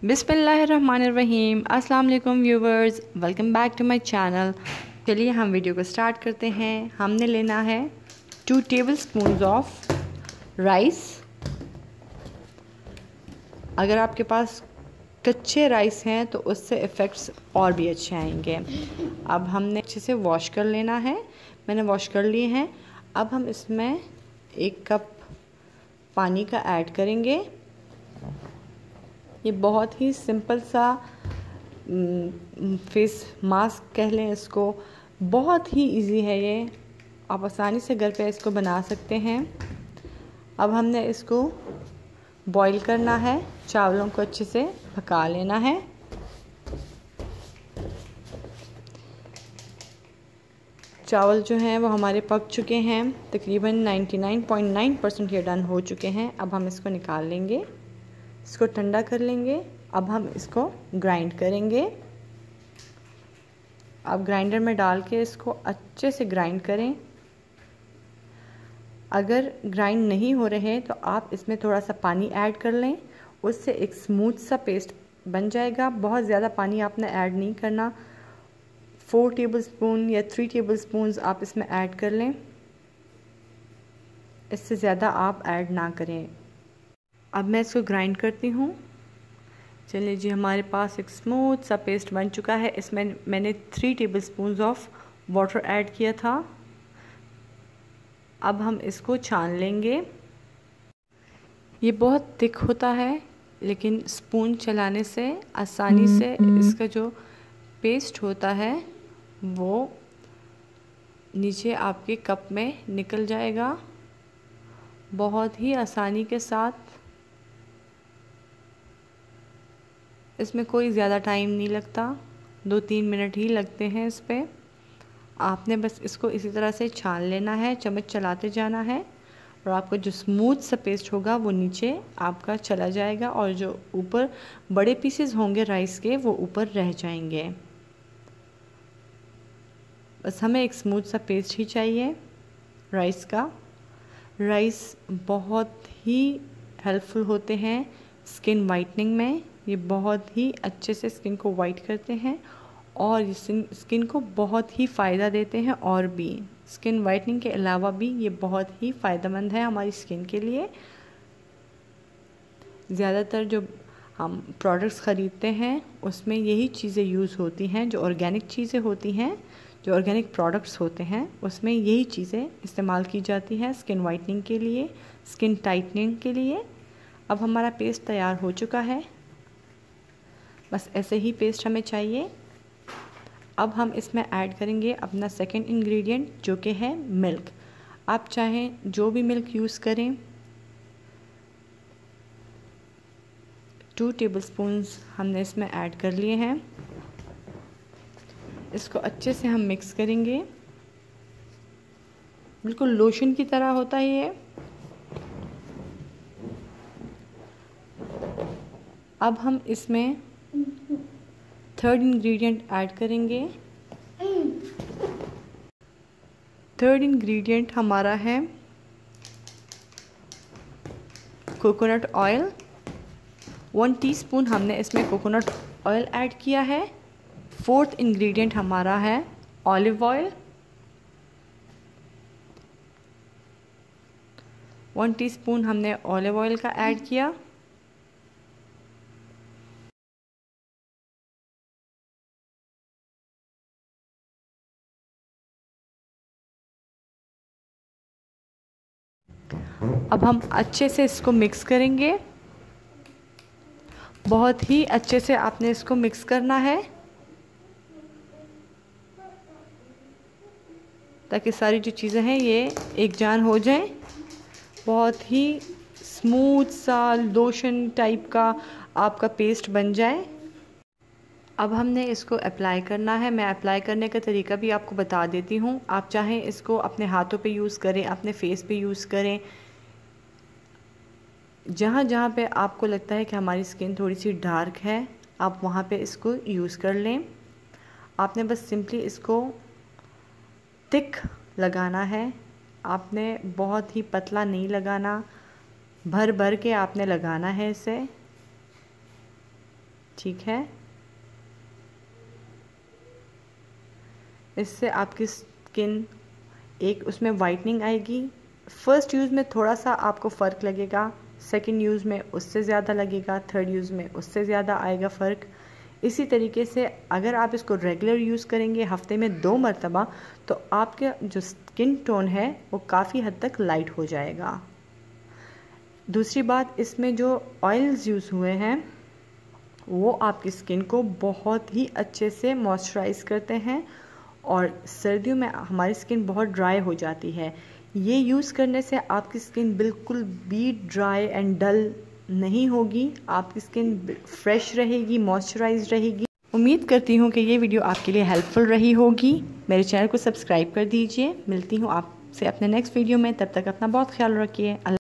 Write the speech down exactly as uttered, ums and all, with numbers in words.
बिस्मिल्लाहिर्रहमानिर्रहीम। अस्सलाम वालेकुम viewers, welcome back to my channel. चलिए हम वीडियो को स्टार्ट करते हैं। हमने लेना है two tablespoon of rice. अगर आपके पास कच्चे राइस हैं तो उससे इफ़ेक्ट्स और भी अच्छे आएंगे। अब हमने अच्छे से वॉश कर लेना है। मैंने वॉश कर लिए हैं। अब हम इसमें एक कप पानी का ऐड करेंगे। ये बहुत ही सिंपल सा फेस मास्क कह लें इसको, बहुत ही इजी है ये, आप आसानी से घर पे इसको बना सकते हैं। अब हमने इसको बॉईल करना है, चावलों को अच्छे से पका लेना है। चावल जो हैं वो हमारे पक चुके हैं, तकरीबन निन्यानवे पॉइंट नौ परसेंट ये डन हो चुके हैं। अब हम इसको निकाल लेंगे, इसको ठंडा कर लेंगे। अब हम इसको ग्राइंड करेंगे। अब ग्राइंडर में डाल के इसको अच्छे से ग्राइंड करें। अगर ग्राइंड नहीं हो रहे तो आप इसमें थोड़ा सा पानी ऐड कर लें, उससे एक स्मूथ सा पेस्ट बन जाएगा। बहुत ज़्यादा पानी आपने ऐड नहीं करना, फोर टेबलस्पून या थ्री टेबलस्पून आप इसमें ऐड कर लें, इससे ज़्यादा आप ऐड ना करें। अब मैं इसको ग्राइंड करती हूँ। चलिए जी, हमारे पास एक स्मूथ सा पेस्ट बन चुका है। इसमें मैंने three tablespoon of water add किया था। अब हम इसको छान लेंगे। ये बहुत थिक होता है, लेकिन स्पून चलाने से आसानी से इसका जो पेस्ट होता है वो नीचे आपके कप में निकल जाएगा बहुत ही आसानी के साथ। इसमें कोई ज़्यादा टाइम नहीं लगता, दो तीन मिनट ही लगते हैं इस पर। आपने बस इसको इसी तरह से छान लेना है, चम्मच चलाते जाना है, और आपका जो स्मूथ सा पेस्ट होगा वो नीचे आपका चला जाएगा, और जो ऊपर बड़े पीसेस होंगे राइस के वो ऊपर रह जाएंगे। बस हमें एक स्मूथ सा पेस्ट ही चाहिए राइस का। राइस बहुत ही हेल्पफुल होते हैं स्किन वाइटनिंग में। ये बहुत ही अच्छे से स्किन को वाइट करते हैं और ये स्किन को बहुत ही फ़ायदा देते हैं। और भी स्किन वाइटनिंग के अलावा भी ये बहुत ही फ़ायदेमंद है हमारी स्किन के लिए। ज़्यादातर जो हम प्रोडक्ट्स ख़रीदते हैं उसमें यही चीज़ें यूज़ होती हैं, जो ऑर्गेनिक चीज़ें होती हैं, जो ऑर्गेनिक प्रोडक्ट्स होते हैं उसमें यही चीज़ें इस्तेमाल की जाती हैं स्किन वाइटनिंग के लिए, स्किन टाइटनिंग के लिए। अब हमारा पेस्ट तैयार हो चुका है, बस ऐसे ही पेस्ट हमें चाहिए। अब हम इसमें ऐड करेंगे अपना सेकंड इंग्रेडिएंट, जो कि है मिल्क। आप चाहें जो भी मिल्क यूज़ करें। टू टेबलस्पून्स हमने इसमें ऐड कर लिए हैं। इसको अच्छे से हम मिक्स करेंगे, बिल्कुल लोशन की तरह होता है ये। अब हम इसमें थर्ड इंग्रेडिएंट ऐड करेंगे। थर्ड इंग्रेडिएंट हमारा है कोकोनट ऑयल। वन टीस्पून हमने इसमें कोकोनट ऑयल ऐड किया है। फोर्थ इंग्रेडिएंट हमारा है ऑलिव ऑयल। वन टीस्पून हमने ऑलिव ऑयल का ऐड किया। अब हम अच्छे से इसको मिक्स करेंगे। बहुत ही अच्छे से आपने इसको मिक्स करना है ताकि सारी जो चीज़ें हैं ये एक जान हो जाएं। बहुत ही स्मूथ सा लोशन टाइप का आपका पेस्ट बन जाए। अब हमने इसको अप्लाई करना है। मैं अप्लाई करने का तरीका भी आपको बता देती हूँ। आप चाहें इसको अपने हाथों पे यूज़ करें, अपने फेस पे यूज़ करें, जहाँ जहाँ पे आपको लगता है कि हमारी स्किन थोड़ी सी डार्क है आप वहाँ पे इसको यूज़ कर लें। आपने बस सिंपली इसको थिक लगाना है, आपने बहुत ही पतला नहीं लगाना, भर भर के आपने लगाना है इसे। ठीक है। इससे आपकी स्किन एक उसमें वाइटनिंग आएगी। फर्स्ट यूज़ में थोड़ा सा आपको फ़र्क लगेगा, सेकंड यूज़ में उससे ज़्यादा लगेगा, थर्ड यूज़ में उससे ज़्यादा आएगा फ़र्क। इसी तरीके से अगर आप इसको रेगुलर यूज़ करेंगे हफ्ते में दो मरतबा, तो आपके जो स्किन टोन है वो काफ़ी हद तक लाइट हो जाएगा। दूसरी बात, इसमें जो ऑयल्स यूज़ हुए हैं वो आपकी स्किन को बहुत ही अच्छे से मॉइस्चराइज़ करते हैं, और सर्दियों में हमारी स्किन बहुत ड्राई हो जाती है। ये यूज़ करने से आपकी स्किन बिल्कुल भी ड्राई एंड डल नहीं होगी, आपकी स्किन फ्रेश रहेगी, मॉइस्चराइज्ड रहेगी। उम्मीद करती हूँ कि ये वीडियो आपके लिए हेल्पफुल रही होगी। मेरे चैनल को सब्सक्राइब कर दीजिए। मिलती हूँ आपसे अपने नेक्स्ट वीडियो में, तब तक अपना बहुत ख्याल रखिए।